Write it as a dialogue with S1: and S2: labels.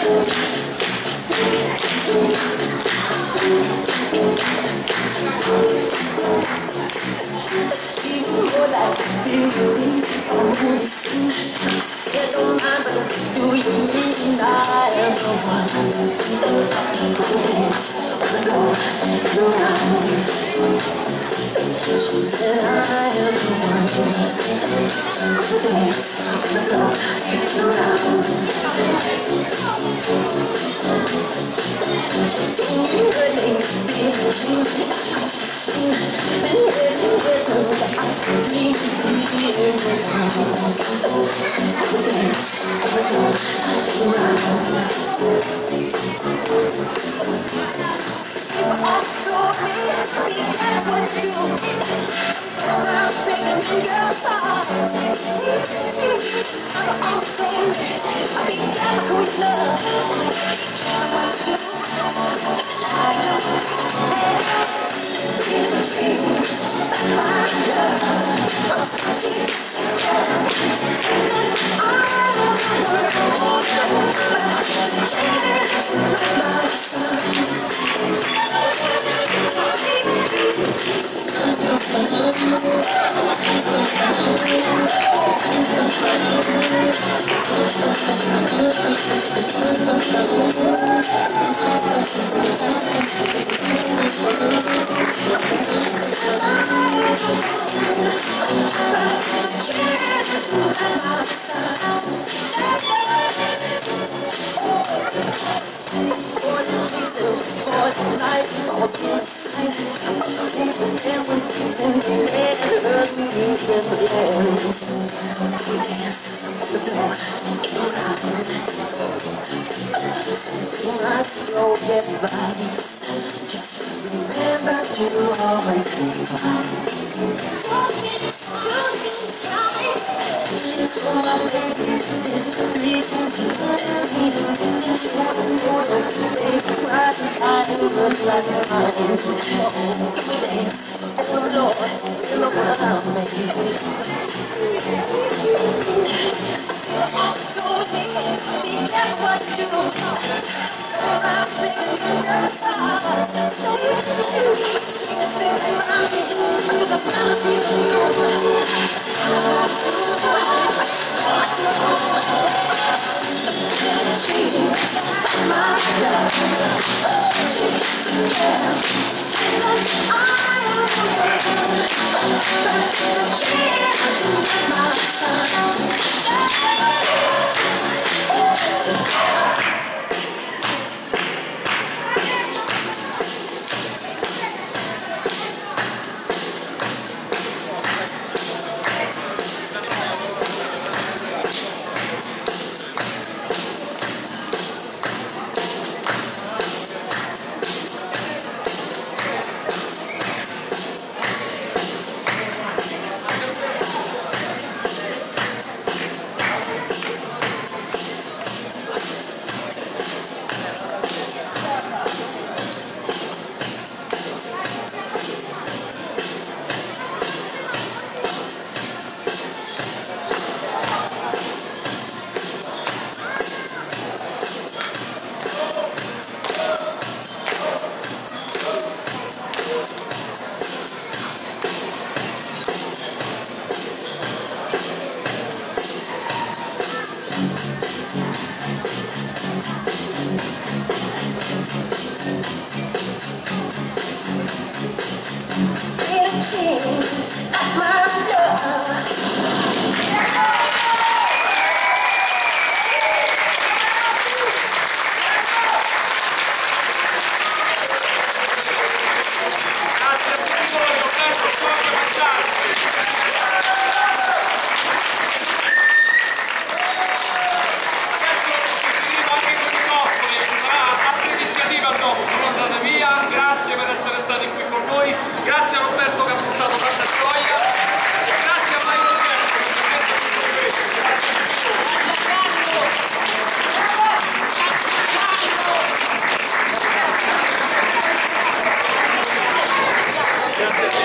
S1: more like beauty on the scene. You don't mind, but do you mean I am the one who dance alone around? She said I am the one who dance alone around. She told me her name, Beatrice. Just remember to always think twice. She's for my baby, it's 3 to 2. She wanna know the baby cries inside of her like mine. We dance, oh Lord, in the world, baby. I'm so neat, be careful what you do. I'm singing your girl's heart. So you can sing around me under the smell of you. She's my love. She's yeah. And I am the one, but she's my son.
S2: Grazie per essere stati qui con noi, grazie a Roberto che ha portato tanta gioia, grazie a Mario Orchestra che mi ha detto tutto questo. Grazie.